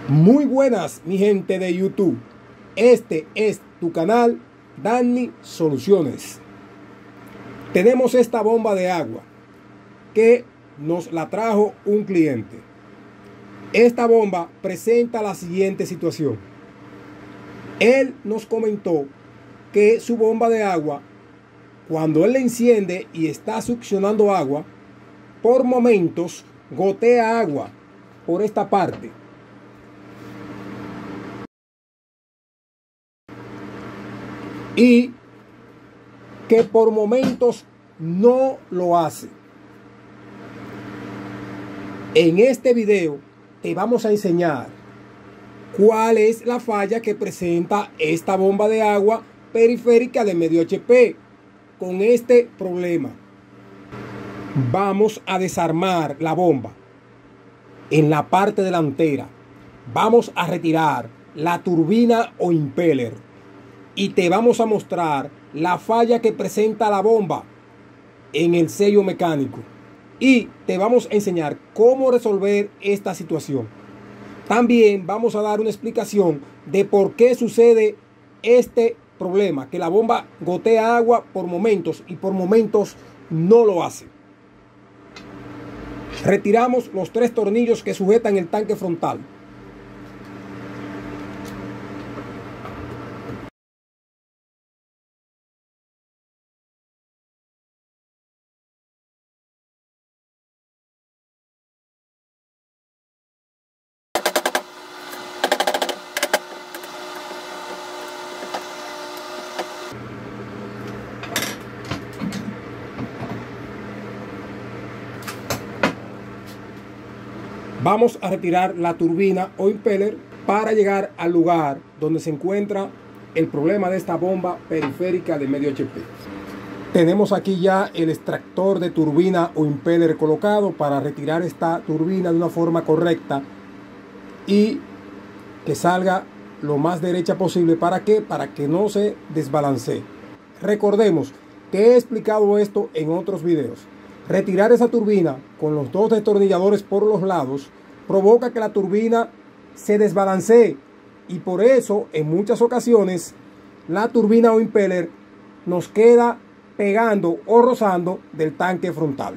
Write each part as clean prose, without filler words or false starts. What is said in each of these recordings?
Muy buenas, mi gente de YouTube. Este es tu canal Danny Soluciones. Tenemos esta bomba de agua que nos la trajo un cliente. Esta bomba presenta la siguiente situación. Él nos comentó que su bomba de agua, cuando él la enciende y está succionando agua, por momentos gotea agua por esta parte. Y que por momentos no lo hace. En este video te vamos a enseñar cuál es la falla que presenta esta bomba de agua periférica de medio HP con este problema. Vamos a desarmar la bomba en la parte delantera. Vamos a retirar la turbina o impeller y te vamos a mostrar la falla que presenta la bomba en el sello mecánico. Y te vamos a enseñar cómo resolver esta situación. También vamos a dar una explicación de por qué sucede este problema, que la bomba gotea agua por momentos y por momentos no lo hace. Retiramos los 3 tornillos que sujetan el tanque frontal. Vamos a retirar la turbina o impeller para llegar al lugar donde se encuentra el problema de esta bomba periférica de medio HP. Tenemos aquí ya el extractor de turbina o impeller colocado para retirar esta turbina de una forma correcta y que salga lo más derecha posible. ¿Para qué? Para que no se desbalancee. Recordemos que he explicado esto en otros videos. Retirar esa turbina con los 2 destornilladores por los lados provoca que la turbina se desbalancee y por eso en muchas ocasiones la turbina o impeller nos queda pegando o rozando del tanque frontal.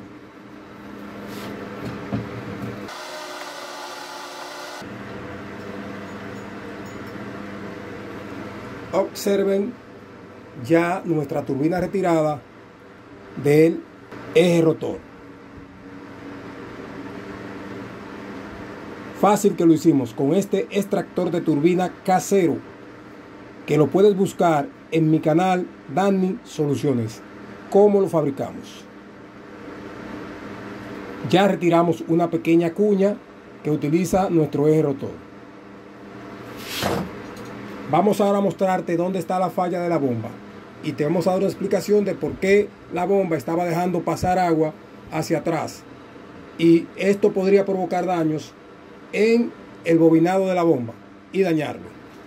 Observen ya nuestra turbina retirada del eje rotor. Fácil que lo hicimos con este extractor de turbina casero, que lo puedes buscar en mi canal Danny Soluciones. ¿Cómo lo fabricamos? Ya retiramos una pequeña cuña que utiliza nuestro eje rotor. Vamos ahora a mostrarte dónde está la falla de la bomba y te vamos a dar una explicación de por qué la bomba estaba dejando pasar agua hacia atrás, y esto podría provocar daños en el bobinado de la bomba y dañarlo.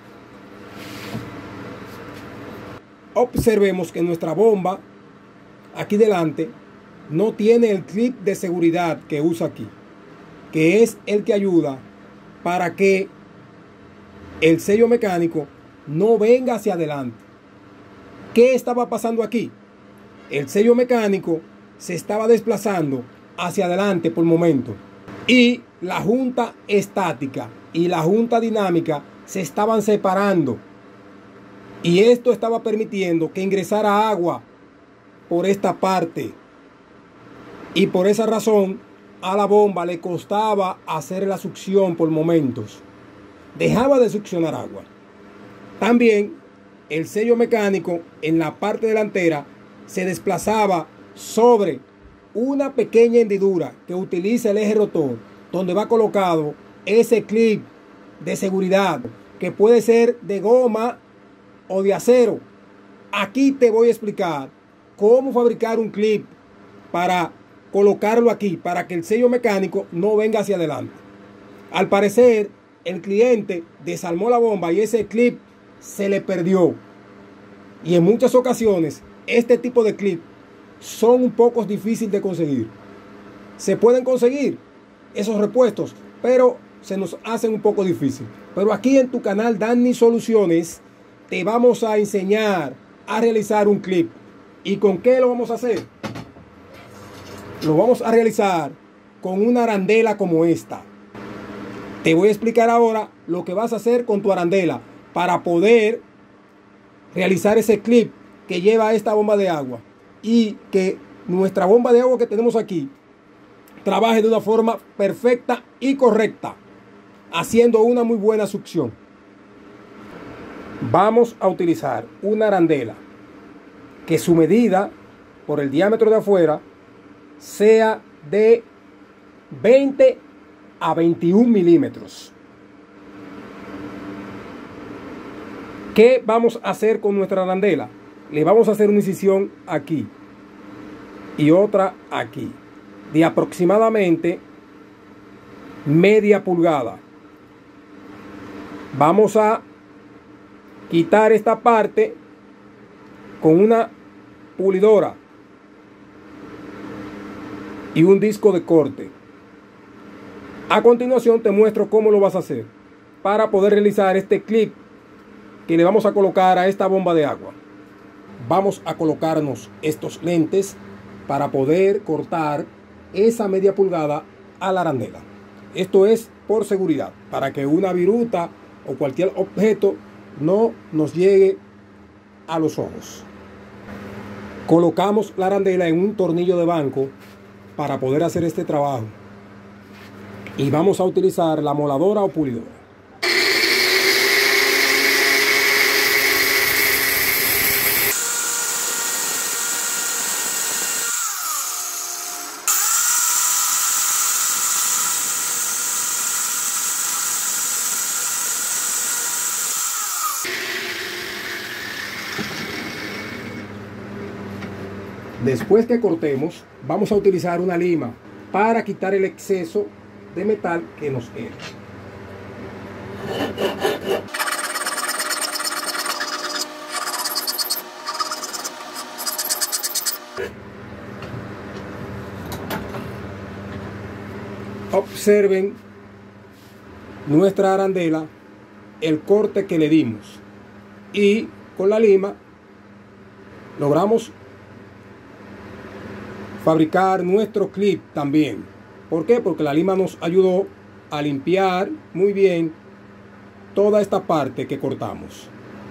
Observemos que nuestra bomba aquí delante no tiene el clip de seguridad que usa aquí, que es el que ayuda para que el sello mecánico no venga hacia adelante. ¿Qué estaba pasando aquí? El sello mecánico se estaba desplazando hacia adelante por momento y la junta estática y la junta dinámica se estaban separando, y esto estaba permitiendo que ingresara agua por esta parte, y por esa razón a la bomba le costaba hacer la succión por momentos, dejaba de succionar agua. También el sello mecánico en la parte delantera se desplazaba sobre una pequeña hendidura que utiliza el eje rotor, donde va colocado ese clip de seguridad que puede ser de goma o de acero. Aquí te voy a explicar cómo fabricar un clip para colocarlo aquí, para que el sello mecánico no venga hacia adelante. Al parecer el cliente desarmó la bomba y ese clip se le perdió, y en muchas ocasiones este tipo de clip son un poco difíciles de conseguir. Se pueden conseguir esos repuestos, pero se nos hacen un poco difícil. Pero aquí en tu canal Danny Soluciones te vamos a enseñar a realizar un clip. ¿Y con qué lo vamos a hacer? Lo vamos a realizar con una arandela como esta. Te voy a explicar ahora lo que vas a hacer con tu arandela para poder realizar ese clip que lleva esta bomba de agua y que nuestra bomba de agua que tenemos aquí trabaje de una forma perfecta y correcta, haciendo una muy buena succión. Vamos a utilizar una arandela que su medida por el diámetro de afuera sea de 20 a 21 milímetros. ¿Qué vamos a hacer con nuestra arandela? Le vamos a hacer una incisión aquí y otra aquí, de aproximadamente media pulgada. Vamos a quitar esta parte con una pulidora y un disco de corte. A continuación te muestro cómo lo vas a hacer para poder realizar este clip que le vamos a colocar a esta bomba de agua. Vamos a colocarnos estos lentes para poder cortar esa media pulgada a la arandela. Esto es por seguridad, para que una viruta o cualquier objeto no nos llegue a los ojos. Colocamos la arandela en un tornillo de banco para poder hacer este trabajo y vamos a utilizar la moladora o pulidora. Después que cortemos, vamos a utilizar una lima para quitar el exceso de metal que nos queda. Observen nuestra arandela, el corte que le dimos, y con la lima logramos fabricar nuestro clip también. ¿Por qué? Porque la lima nos ayudó a limpiar muy bien toda esta parte que cortamos.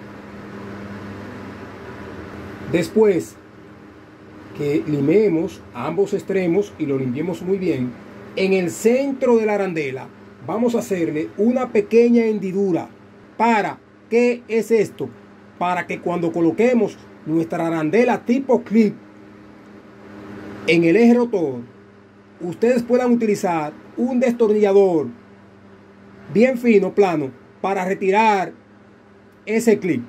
Después que limemos ambos extremos y lo limpiemos muy bien, en el centro de la arandela vamos a hacerle una pequeña hendidura. ¿Para qué es esto? Para que cuando coloquemos nuestra arandela tipo clip en el eje rotor, ustedes puedan utilizar un destornillador bien fino, plano, para retirar ese clip.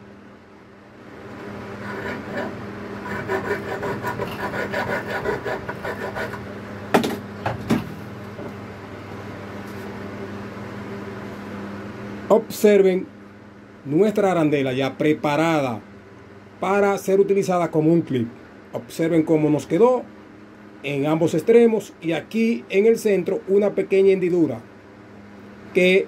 Observen nuestra arandela ya preparada para ser utilizada como un clip. Observen cómo nos quedó en ambos extremos y aquí en el centro una pequeña hendidura que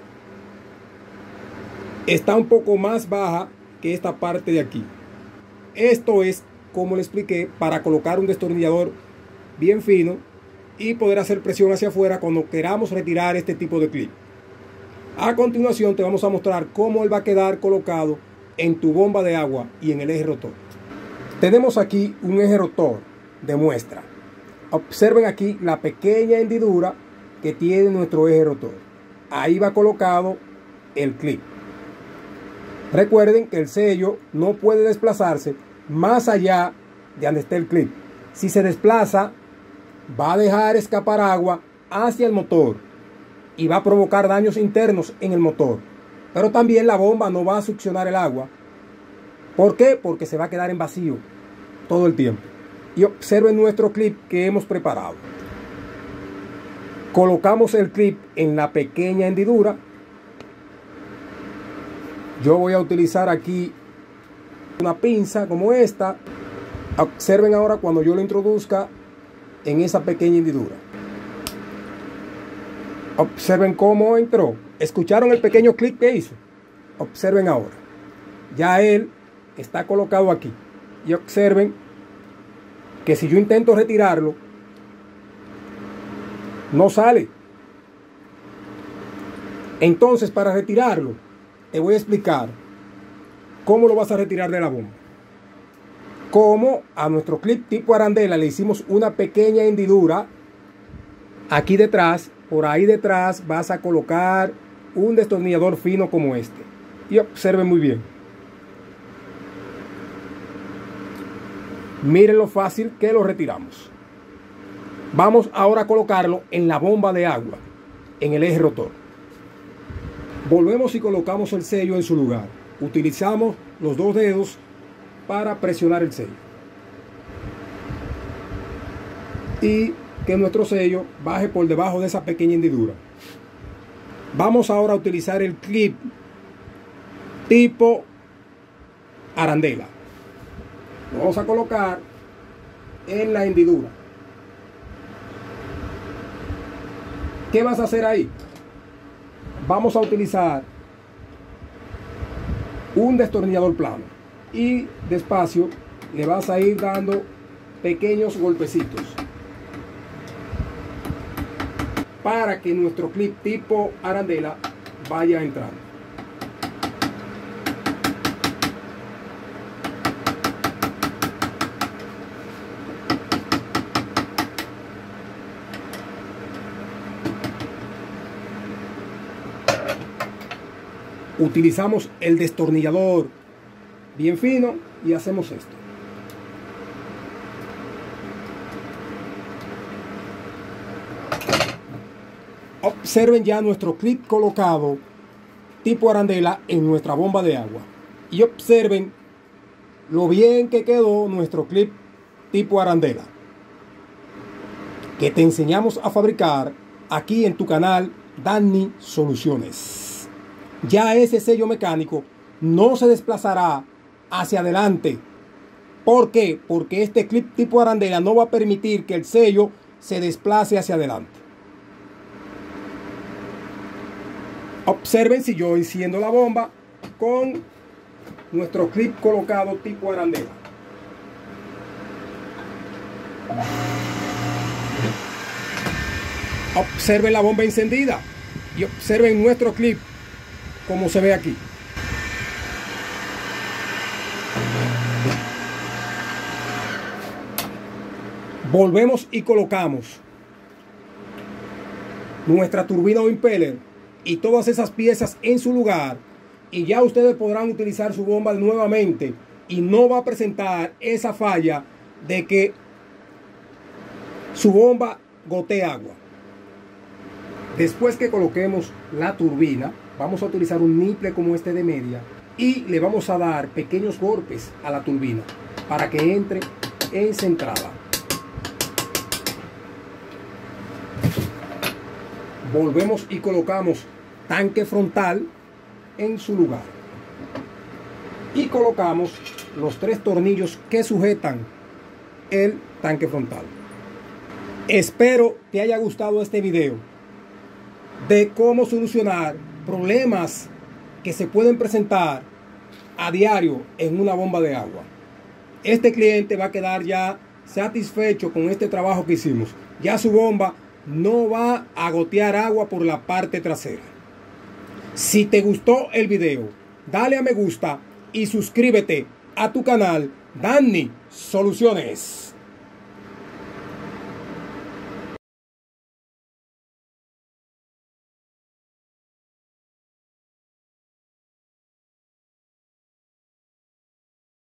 está un poco más baja que esta parte de aquí. Esto es, como le expliqué, para colocar un destornillador bien fino y poder hacer presión hacia afuera cuando queramos retirar este tipo de clip. A continuación te vamos a mostrar cómo él va a quedar colocado en tu bomba de agua y en el eje rotor. Tenemos aquí un eje rotor de muestra. Observen aquí la pequeña hendidura que tiene nuestro eje rotor. Ahí va colocado el clip. Recuerden que el sello no puede desplazarse más allá de donde esté el clip. Si se desplaza, va a dejar escapar agua hacia el motor y va a provocar daños internos en el motor. Pero también la bomba no va a succionar el agua. ¿Por qué? Porque se va a quedar en vacío todo el tiempo. Y observen nuestro clip que hemos preparado. Colocamos el clip en la pequeña hendidura. Yo voy a utilizar aquí una pinza como esta. Observen ahora cuando yo lo introduzca en esa pequeña hendidura. Observen cómo entró. ¿Escucharon el pequeño clic que hizo? Observen ahora. Ya él está colocado aquí. Y observen que si yo intento retirarlo, no sale. Entonces, para retirarlo, te voy a explicar cómo lo vas a retirar de la bomba. Como a nuestro clip tipo arandela le hicimos una pequeña hendidura aquí detrás, por ahí detrás vas a colocar un destornillador fino como este. Y observen muy bien. Miren lo fácil que lo retiramos. Vamos ahora a colocarlo en la bomba de agua, en el eje rotor. Volvemos y colocamos el sello en su lugar. Utilizamos los dos dedos para presionar el sello. Y que nuestro sello baje por debajo de esa pequeña hendidura. Vamos ahora a utilizar el clip tipo arandela. Lo vamos a colocar en la hendidura. ¿Qué vas a hacer ahí? Vamos a utilizar un destornillador plano y despacio le vas a ir dando pequeños golpecitos para que nuestro clip tipo arandela vaya entrando. Utilizamos el destornillador bien fino y hacemos esto. Observen ya nuestro clip colocado tipo arandela en nuestra bomba de agua. Y observen lo bien que quedó nuestro clip tipo arandela, que te enseñamos a fabricar aquí en tu canal Danny Soluciones. Ya ese sello mecánico no se desplazará hacia adelante. ¿Por qué? Porque este clip tipo arandela no va a permitir que el sello se desplace hacia adelante. Observen si yo enciendo la bomba con nuestro clip colocado tipo arandela. Observen la bomba encendida y observen nuestro clip como se ve aquí. Volvemos y colocamos nuestra turbina o impeller y todas esas piezas en su lugar, y ya ustedes podrán utilizar su bomba nuevamente y no va a presentar esa falla de que su bomba gotee agua. Después que coloquemos la turbina, vamos a utilizar un niple como este de media y le vamos a dar pequeños golpes a la turbina para que entre en centrada. Volvemos y colocamos tanque frontal en su lugar. Y colocamos los 3 tornillos que sujetan el tanque frontal. Espero te haya gustado este video de cómo solucionar problemas que se pueden presentar a diario en una bomba de agua. Este cliente va a quedar ya satisfecho con este trabajo que hicimos. Ya su bomba no va a gotear agua por la parte trasera. Si te gustó el video, dale a me gusta y suscríbete a tu canal Danny Soluciones.